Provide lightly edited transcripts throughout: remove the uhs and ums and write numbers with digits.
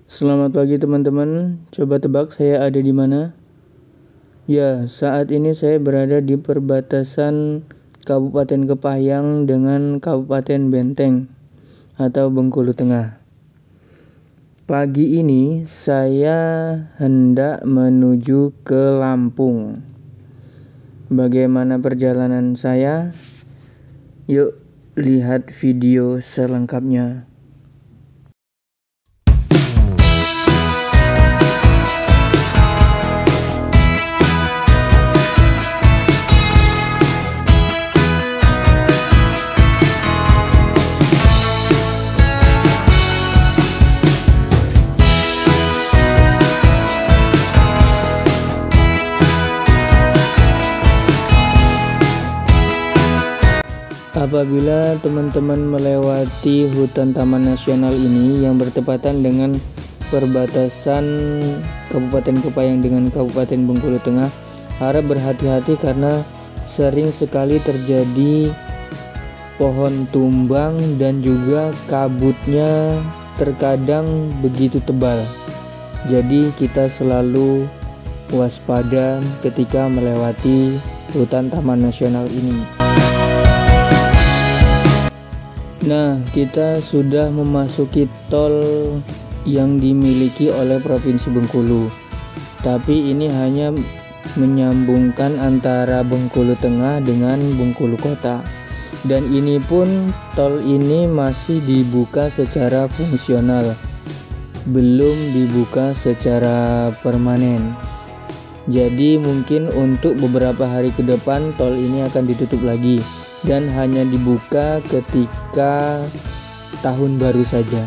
Selamat pagi teman-teman. Coba tebak saya ada di mana? Ya, saat ini saya berada di perbatasan Kabupaten Kepahyang dengan Kabupaten Benteng atau Bengkulu Tengah. Pagi ini saya hendak menuju ke Lampung. Bagaimana perjalanan saya? Yuk lihat video selengkapnya. Apabila teman-teman melewati hutan taman nasional ini yang bertepatan dengan perbatasan Kabupaten Kepahyang dengan Kabupaten Bengkulu Tengah, harap berhati-hati karena sering sekali terjadi pohon tumbang dan juga kabutnya terkadang begitu tebal. Jadi kita selalu waspada ketika melewati hutan taman nasional ini. Nah, kita sudah memasuki tol yang dimiliki oleh Provinsi Bengkulu. Tapi ini hanya menyambungkan antara Bengkulu Tengah dengan Bengkulu Kota. Dan ini pun tol ini masih dibuka secara fungsional, belum dibuka secara permanen. Jadi mungkin untuk beberapa hari ke depan tol ini akan ditutup lagi dan hanya dibuka ketika tahun baru saja.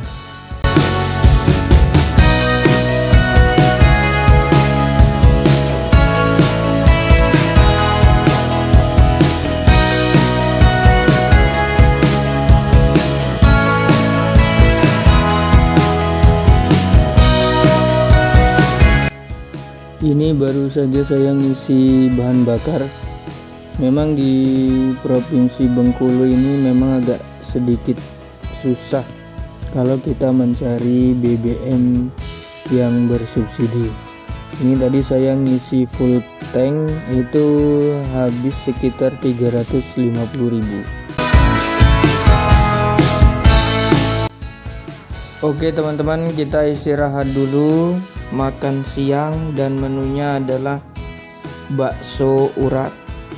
Ini baru saja saya ngisi bahan bakar. Memang di Provinsi Bengkulu ini memang agak sedikit susah kalau kita mencari BBM yang bersubsidi. Ini tadi saya ngisi full tank itu habis sekitar 350.000. Oke teman-teman, kita istirahat dulu, makan siang dan menunya adalah bakso urat.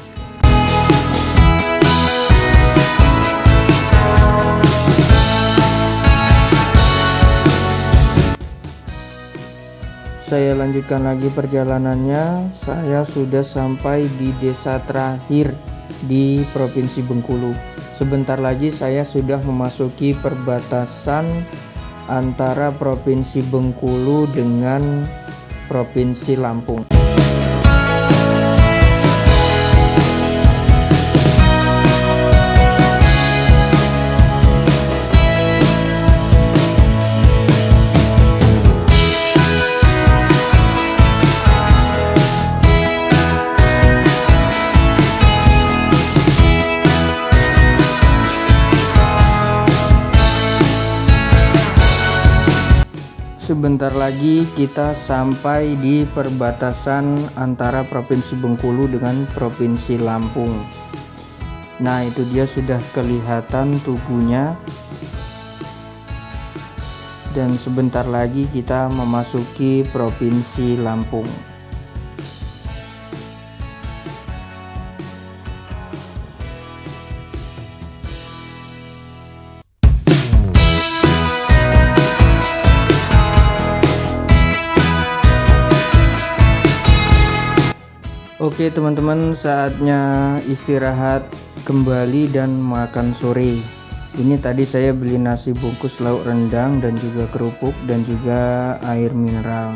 Saya lanjutkan lagi perjalanannya. Saya sudah sampai di desa terakhir di Provinsi Bengkulu. Sebentar lagi saya sudah memasuki perbatasan antara Provinsi Bengkulu dengan Provinsi Lampung. Sebentar lagi kita sampai di perbatasan antara Provinsi Bengkulu dengan Provinsi Lampung. Nah, itu dia sudah kelihatan tubuhnya. Dan sebentar lagi kita memasuki Provinsi Lampung. Oke teman-teman, saatnya istirahat kembali dan makan sore. Ini tadi saya beli nasi bungkus lauk rendang dan juga kerupuk dan juga air mineral.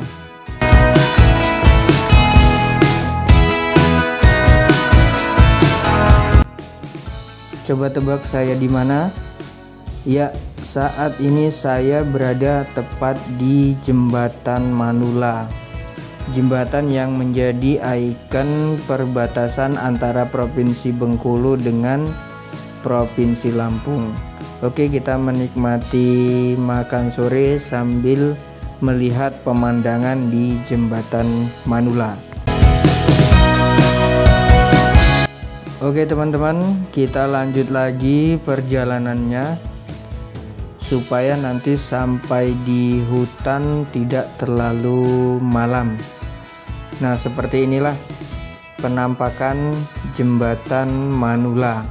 Coba tebak saya di mana? Ya, saat ini saya berada tepat di Jembatan Manula. Jembatan yang menjadi ikon perbatasan antara Provinsi Bengkulu dengan Provinsi Lampung. Oke, kita menikmati makan sore sambil melihat pemandangan di Jembatan Manula. Oke teman-teman, kita lanjut lagi perjalanannya supaya nanti sampai di hutan tidak terlalu malam. Nah, seperti inilah penampakan Jembatan Manula.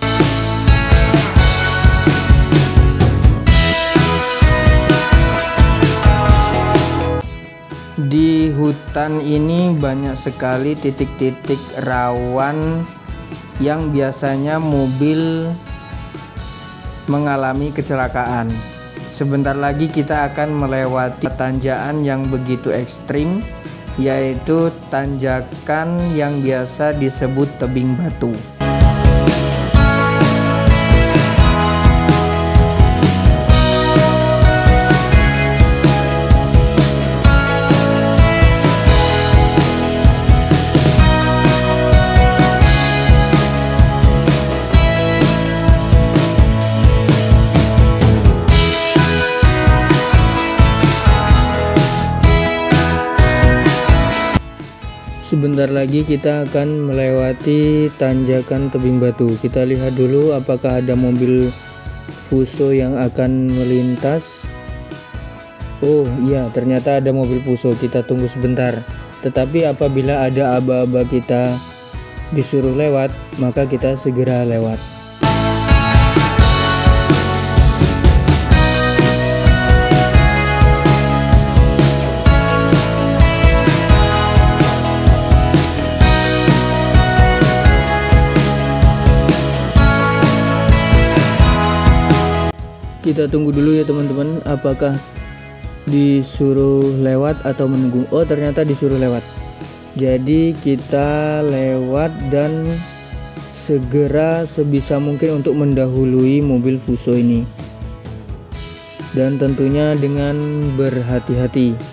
Di hutan ini banyak sekali titik-titik rawan yang biasanya mobil mengalami kecelakaan. Sebentar lagi kita akan melewati tanjakan yang begitu ekstrim, yaitu tanjakan yang biasa disebut tebing batu. Sebentar lagi kita akan melewati tanjakan tebing batu. Kita lihat dulu apakah ada mobil Fuso yang akan melintas. Oh iya, ternyata ada mobil Fuso. Kita tunggu sebentar. Tetapi apabila ada aba-aba kita disuruh lewat, maka kita segera lewat. Kita tunggu dulu ya teman-teman, apakah disuruh lewat atau menunggu. Oh, ternyata disuruh lewat. Jadi kita lewat dan segera sebisa mungkin untuk mendahului mobil Fuso ini. Dan tentunya dengan berhati-hati.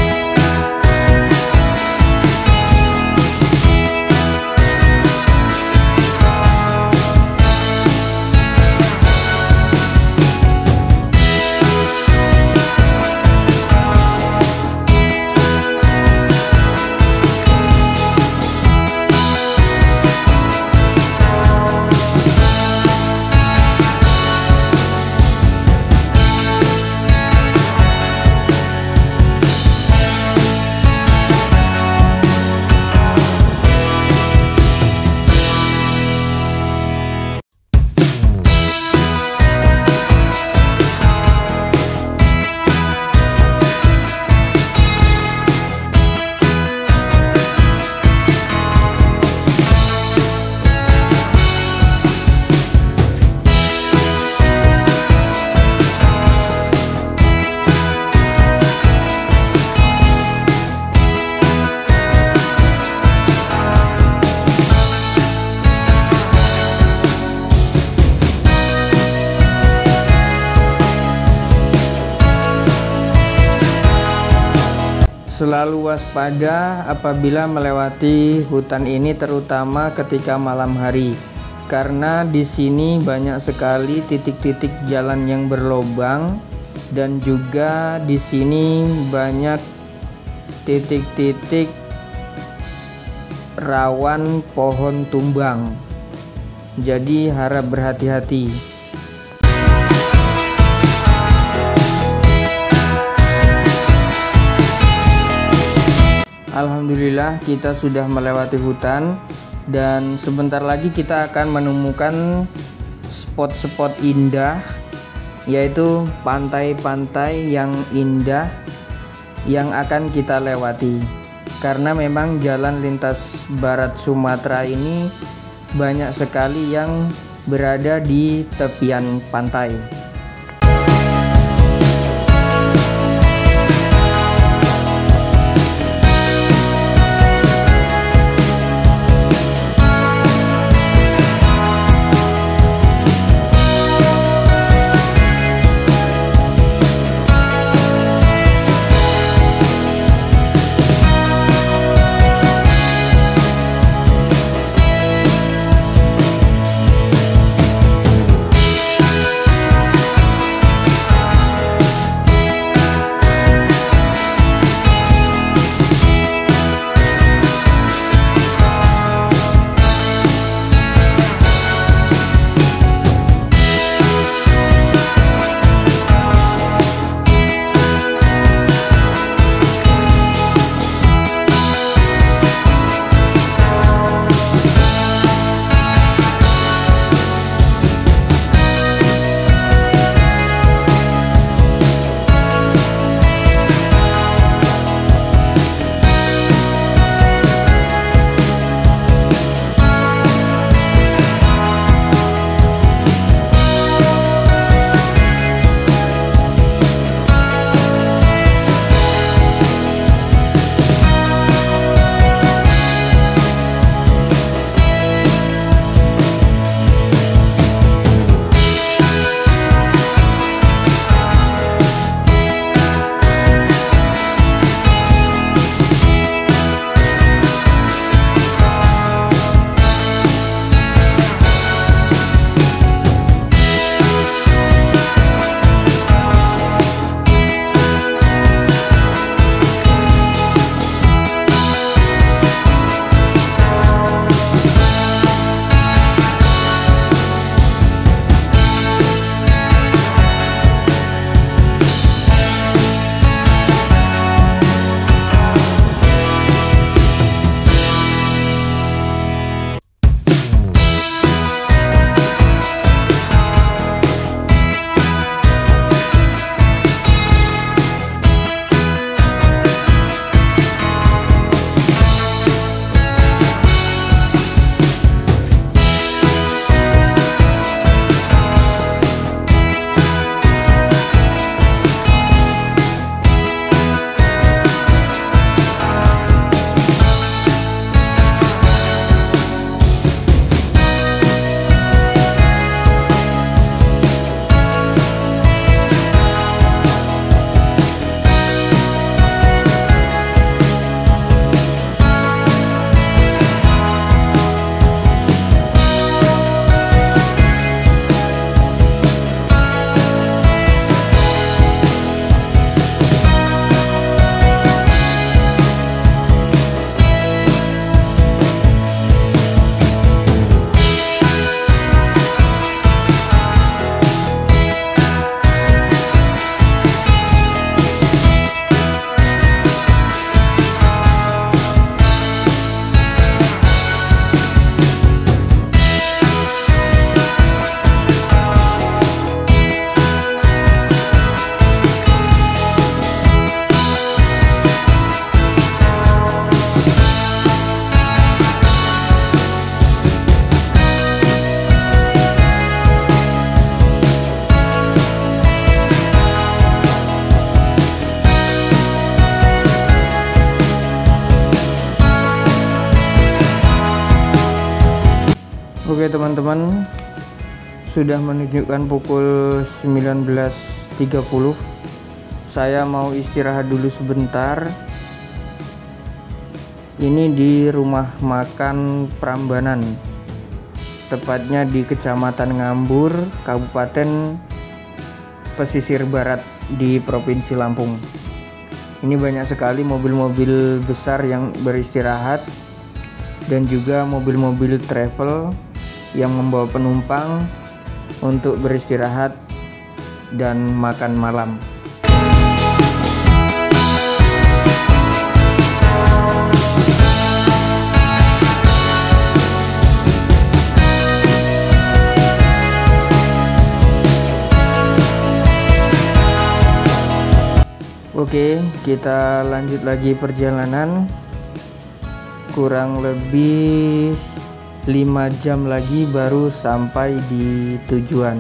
Selalu waspada apabila melewati hutan ini, terutama ketika malam hari, karena di sini banyak sekali titik-titik jalan yang berlobang dan juga di sini banyak titik-titik rawan pohon tumbang. Jadi harap berhati-hati. Alhamdulillah kita sudah melewati hutan dan sebentar lagi kita akan menemukan spot-spot indah, yaitu pantai-pantai yang indah yang akan kita lewati. Karena memang jalan lintas barat Sumatera ini banyak sekali yang berada di tepian pantai. Oke teman-teman, sudah menunjukkan pukul 19.30. Saya mau istirahat dulu sebentar. Ini di rumah makan Prambanan, tepatnya di Kecamatan Ngambur, Kabupaten Pesisir Barat di Provinsi Lampung. Ini banyak sekali mobil-mobil besar yang beristirahat dan juga mobil-mobil travel yang membawa penumpang untuk beristirahat dan makan malam. Oke, kita lanjut lagi perjalanan. Kurang lebih 5 jam lagi baru sampai di tujuan.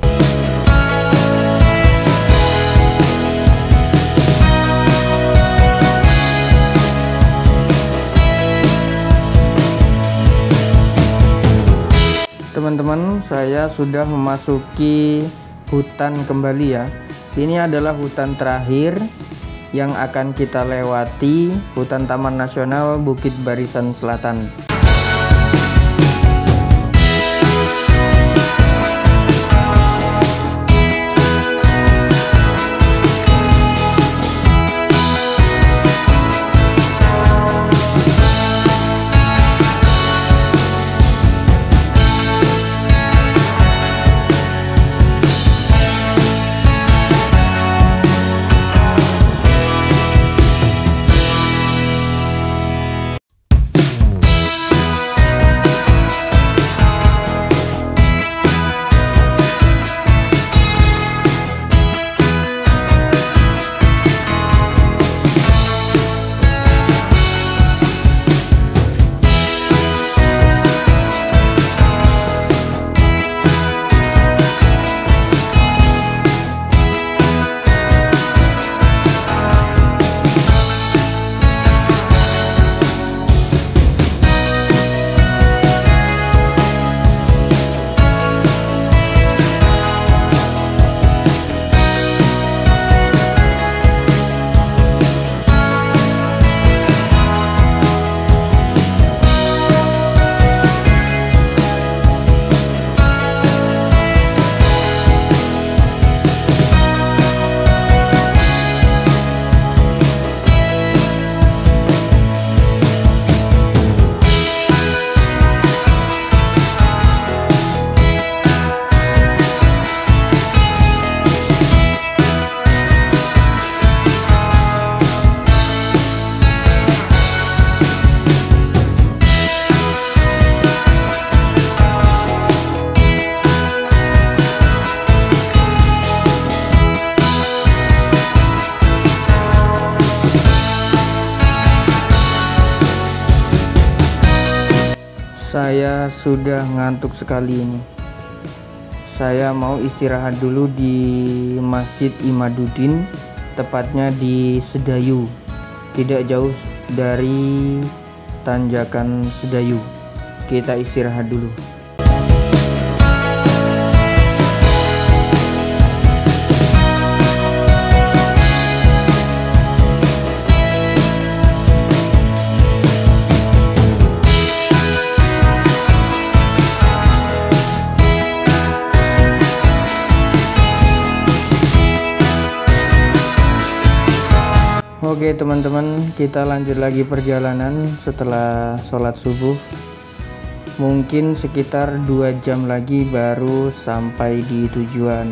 Teman-teman, saya sudah memasuki hutan kembali ya. Ini adalah hutan terakhir yang akan kita lewati, hutan Taman Nasional Bukit Barisan Selatan. Saya sudah ngantuk sekali ini. Saya mau istirahat dulu di Masjid Imaduddin, tepatnya di Sedayu, tidak jauh dari tanjakan Sedayu. Kita istirahat dulu. Oke teman-teman, kita lanjut lagi perjalanan setelah sholat subuh. Mungkin sekitar 2 jam lagi baru sampai di tujuan.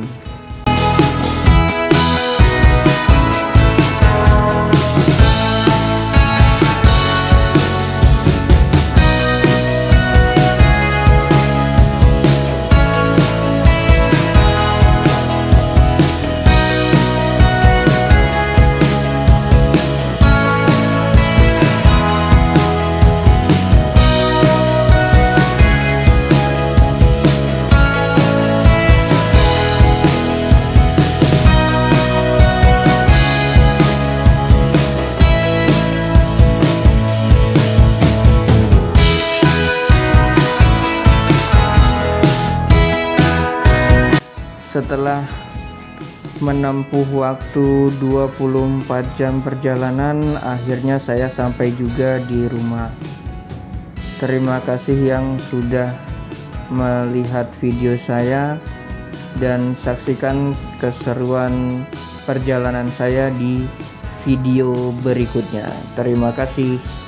setelah menempuh waktu 24 jam perjalanan, akhirnya saya sampai juga di rumah. Terima kasih yang sudah melihat video saya dan saksikan keseruan perjalanan saya di video berikutnya. Terima kasih.